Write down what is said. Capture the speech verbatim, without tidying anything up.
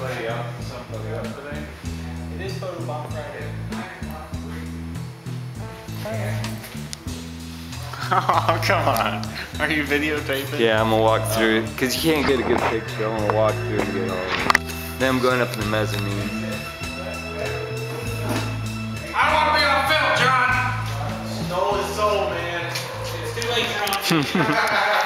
somebody up, somebody up today? It is photo bomb Friday. Oh, come on. Are you videotaping? Yeah, I'm gonna walk through it, because you can't get a good picture. I'm gonna walk through and get all of it. Then I'm going up in the mezzanine. I don't want to be on film, John! Stole his soul, man. It's too late, John.